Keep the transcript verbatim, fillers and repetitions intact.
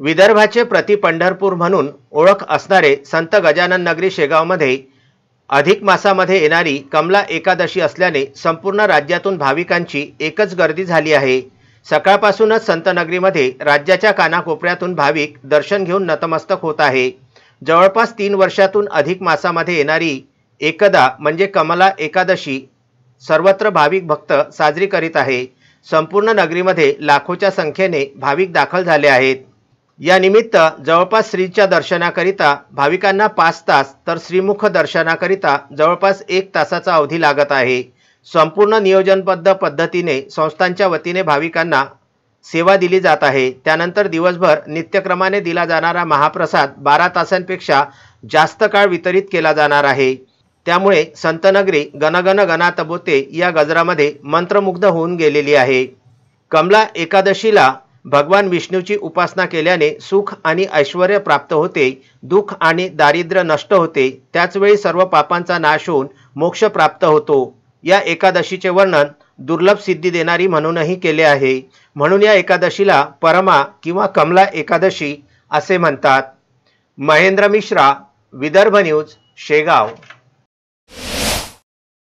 विदर्भाचे प्रति पंढरपूर म्हणून ओळख असणारे संत गजानन नगरी शेगावमध्ये अधिक मासामध्ये येणारी कमला एकादशी असल्याने संपूर्ण राज्यातून भाविकांची एकच गर्दी झाली आहे। सकाळपासूनच संत नगरीमध्ये राज्याच्या कानाकोपऱ्यातून भाविक दर्शन घेऊन नतमस्तक होत आहे। जवळपास तीन वर्षातून अधिक मासामध्ये येणारी एकदा म्हणजे कमला एकादशी सर्वत्र भाविक भक्त साजरी करीत आहे। संपूर्ण नगरीमध्ये लाखोच्या संख्येने भाविक दाखल झाले आहेत। या निमित्त जवळपास श्रीच्या दर्शनाकरिता भाविकांना पाच तास तर श्रीमुख दर्शनाकरिता जवळपास एक तासाचा अवधी लागत आहे। संपूर्ण नियोजनबद्ध पद्धतीने संस्थांच्या वतीने भाविकांना सेवा दिली जात आहे। त्यानंतर दिवसभर नित्यक्रमाने दिला जाणारा महाप्रसाद बारा तासांपेक्षा जास्त काळ वितरित केला जाणार आहे। त्यामुळे संतनगरी गणगण गणात बोते या गजरामध्ये मंत्रमुग्ध होऊन गेलेली आहे। कमला एकादशीला भगवान विष्णूची उपासना केल्याने सुख आणि ऐश्वर्य प्राप्त होते, दुःख आणि दारिद्र्य नष्ट होते, त्याचवेळी सर्व पापांचा नाश होऊन मोक्ष प्राप्त होतो। या एकादशीचे वर्णन दुर्लभ सिद्धी देणारी म्हणूनही केले आहे। म्हणून या एकादशीला परमा किंवा कमला एकादशी असे म्हणतात। महेंद्र मिश्रा, विदर्भ न्यूज, शेगाव।